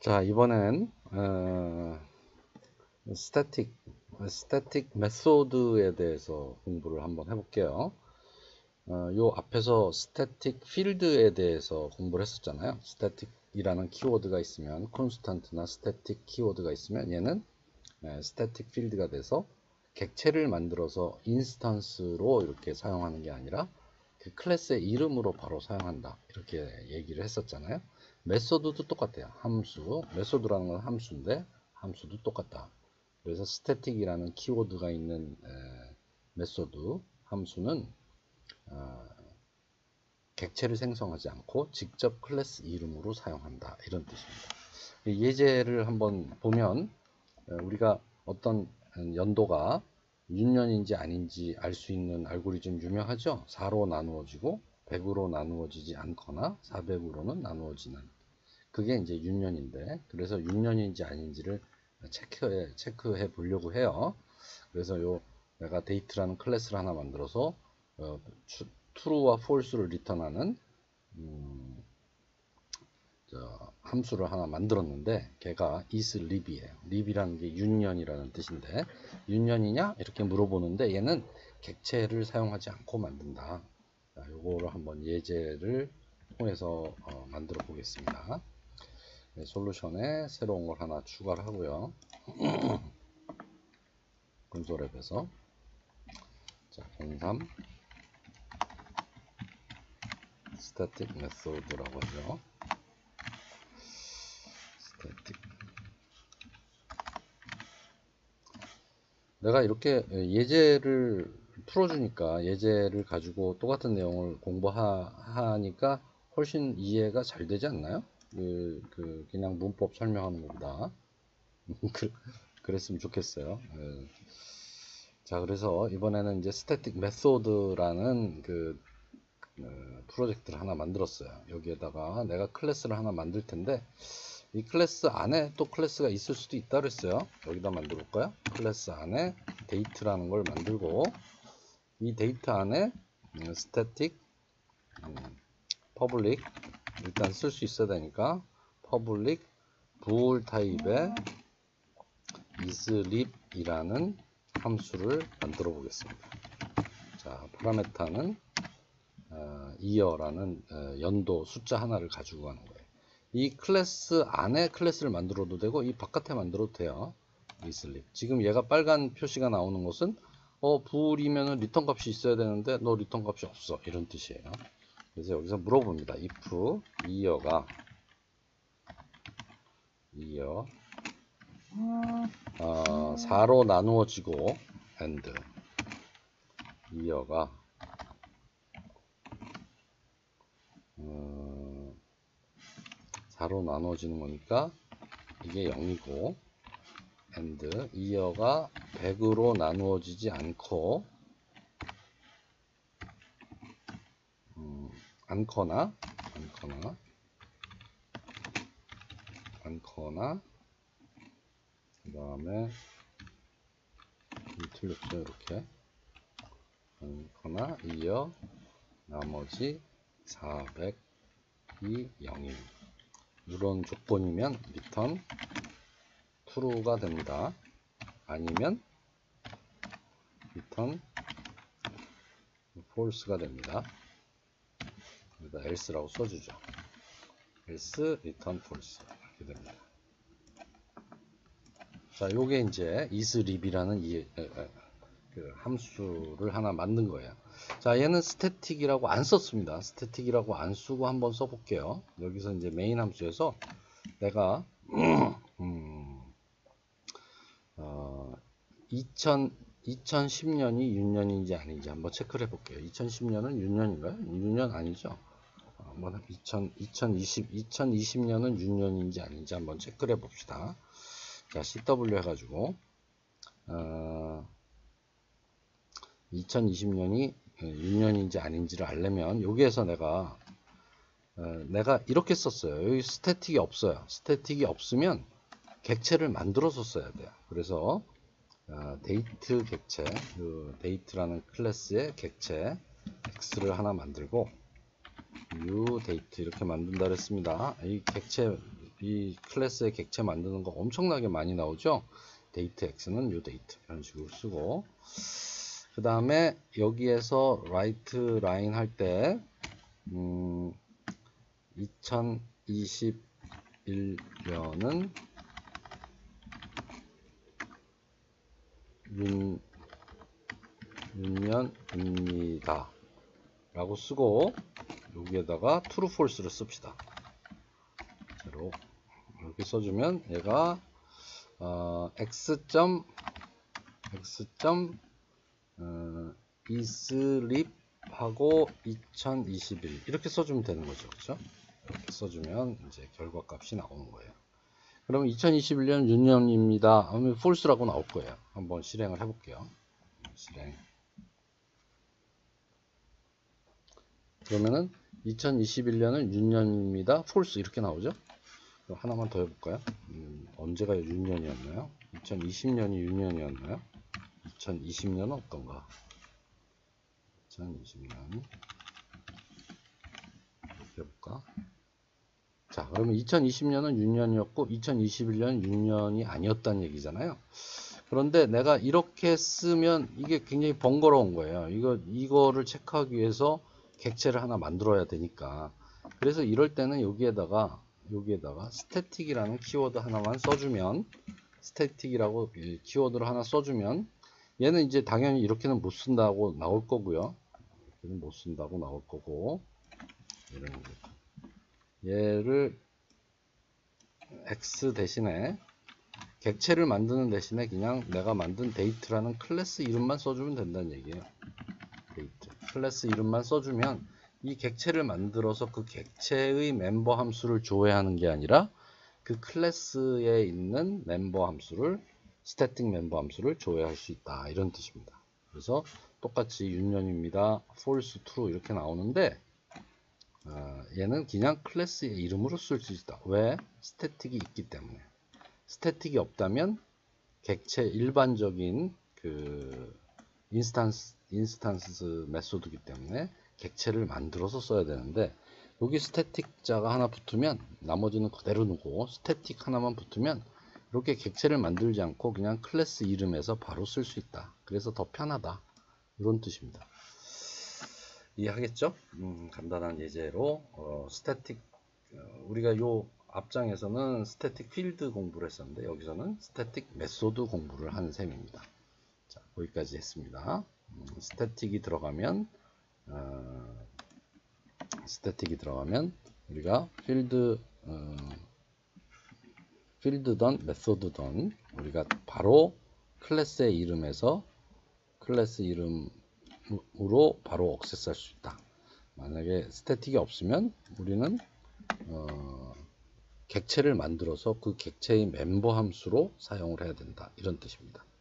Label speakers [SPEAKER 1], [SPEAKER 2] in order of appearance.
[SPEAKER 1] 자, 이번엔 스태틱 메소드에 대해서 공부를 한번 해볼게요. 요 앞에서 스태틱 필드에 대해서 공부를 했었잖아요. 스태틱이라는 키워드가 있으면, 콘스턴트나 스태틱 키워드가 있으면 얘는 스태틱 필드가 돼서 객체를 만들어서 인스턴스로 이렇게 사용하는 게 아니라 그 클래스의 이름으로 바로 사용한다, 이렇게 얘기를 했었잖아요. 메소드도 똑같아요. 함수, 메소드라는 건 함수인데 함수도 똑같다. 그래서 스태틱이라는 키워드가 있는 메소드, 함수는 객체를 생성하지 않고 직접 클래스 이름으로 사용한다, 이런 뜻입니다. 예제를 한번 보면 우리가 어떤 연도가 윤년인지 아닌지 알 수 있는 알고리즘 유명하죠. 4로 나누어지고 100으로 나누어지지 않거나 400으로는 나누어지는, 그게 이제 윤년인데, 그래서 윤년인지 아닌지를 체크해 보려고 해요. 그래서 내가 데이트라는 클래스를 하나 만들어서 true와 false를 리턴하는 함수를 하나 만들었는데, 걔가 isLib이에요. lib이라는 게 윤년이라는 뜻인데, 윤년이냐 이렇게 물어보는데 얘는 객체를 사용하지 않고 만든다. 자, 요거를 한번 예제를 통해서 만들어 보겠습니다. 네, 솔루션에 새로운 걸 하나 추가를 하고요. 콘솔 앱에서 자, 03 스태틱 메소드라고 하죠. 스태틱. 내가 이렇게 예제를 풀어주니까, 예제를 가지고 똑같은 내용을 공부하니까 훨씬 이해가 잘 되지 않나요? 그냥 문법 설명하는 것보다. 그랬으면 좋겠어요. 자, 그래서 이번에는 이제 스태틱 메소드라는 프로젝트를 하나 만들었어요. 여기에다가 내가 클래스를 하나 만들 텐데, 이 클래스 안에 또 클래스가 있을 수도 있다 그랬어요. 여기다 만들어 볼까요? 클래스 안에 데이트라는 걸 만들고, 이 데이트 안에 스태틱 퍼블릭 일단 쓸 수 있어야 되니까 퍼블릭 bool 타입의 isLib이라는 함수를 만들어 보겠습니다. 자, 파라메타는 year라는 연도 숫자 하나를 가지고 가는 거예요. 이 클래스 안에 클래스를 만들어도 되고 이 바깥에 만들어도 돼요. isLib. 지금 얘가 빨간 표시가 나오는 것은 bool이면은 리턴 값이 있어야 되는데 너 리턴 값이 없어, 이런 뜻이에요. 그래서 여기서 물어봅니다. if year가 4로 나누어지고 and year가 4로 나누어지는 거니까 이게 0이고, and year가 100으로 나누어지지 않고 않거나 그 다음에 틀렸죠, 이렇게. 않거나 year 나머지 400이 0임, 이런 조건이면 return true가 됩니다. 아니면 return false가 됩니다. 여기다 else라고 써주죠. else return false 이렇게 됩니다. 자, 요게 이제 isLib이라는 그 함수를 하나 만든 거예요. 자, 얘는 스태틱이라고 안 썼습니다. 스태틱이라고 안 쓰고 한번 써볼게요. 여기서 이제 메인 함수에서 내가 2010년이 윤년인지 아닌지 한번 체크를 해볼게요. 2010년은 윤년인가요? 윤년 아니죠? 2020년은 윤년인지 아닌지 한번 체크를 해봅시다. 자, CW 해가지고 2020년이 윤년인지 아닌지를 알려면 여기에서 내가 이렇게 썼어요. 여기 스태틱이 없어요. 스태틱이 없으면 객체를 만들어서 써야 돼요. 그래서 데이트 객체, 데이트라는 클래스의 객체 x를 하나 만들고 new date 이렇게 만든다 그랬습니다. 이 객체 이 클래스의 객체 만드는 거 엄청나게 많이 나오죠. 데이트 x는 요 데이트 이런 식으로 쓰고, 그 다음에 여기에서 write line 할 때 2021년은 윤년입니다 라고 쓰고, 여기에다가 true false를 씁시다. 제로 이렇게 써주면 얘가 이슬립 하고 2021 이렇게 써주면 되는 거죠. 그렇죠? 이렇게 써주면 이제 결과값이 나오는 거예요. 그러면 2021년 윤년입니다 하면 false라고 나올 거예요. 한번 실행을 해볼게요. 실행. 그러면은 2021년은 윤년입니다. false 이렇게 나오죠. 그럼 하나만 더 해볼까요? 언제가 윤년이었나요? 2020년이 윤년이었나요? 2020년은 어떤가? 2020년 해볼까? 자, 그러면 2020년은 윤년이었고 2021년은 윤년이 아니었다는 얘기잖아요. 그런데 내가 이렇게 쓰면 이게 굉장히 번거로운 거예요. 이거를 체크하기 위해서 객체를 하나 만들어야 되니까. 그래서 이럴 때는 여기에다가 static이라는 키워드 하나만 써주면, static이라고 키워드를 하나 써주면 얘는 이제 당연히 이렇게는 못 쓴다고 나올 거고요. 이렇게는 못 쓴다고 나올 거고, 얘를 x 대신에 객체를 만드는 대신에 그냥 내가 만든 데이트라는 클래스 이름만 써주면 된다는 얘기예요. 데이트 클래스 이름만 써주면 이 객체를 만들어서 그 객체의 멤버 함수를 조회하는 게 아니라 그 클래스에 있는 멤버 함수를, 스태틱 멤버 함수를 조회할 수 있다, 이런 뜻입니다. 그래서 똑같이 윤년입니다, false, true 이렇게 나오는데 얘는 그냥 클래스의 이름으로 쓸 수 있다. 왜? 스태틱이 있기 때문에. 스태틱이 없다면 객체 일반적인 그 인스턴스 메소드이기 때문에 객체를 만들어서 써야 되는데, 여기 스태틱자가 하나 붙으면 나머지는 그대로 두고 스태틱 하나만 붙으면 이렇게 객체를 만들지 않고 그냥 클래스 이름에서 바로 쓸 수 있다. 그래서 더 편하다, 이런 뜻입니다. 이해하겠죠? 간단한 예제로 스태틱, 우리가 요 앞장에서는 스태틱 필드 공부를 했었는데 여기서는 스태틱 메소드 공부를 하는 셈입니다. 자, 거기까지 했습니다. 스태틱이 들어가면 우리가 필드든 메소드든 우리가 바로 클래스의 이름에서 클래스 이름으로 바로 액세스할 수 있다. 만약에 스태틱이 없으면 우리는 객체를 만들어서 그 객체의 멤버 함수로 사용을 해야 된다, 이런 뜻입니다.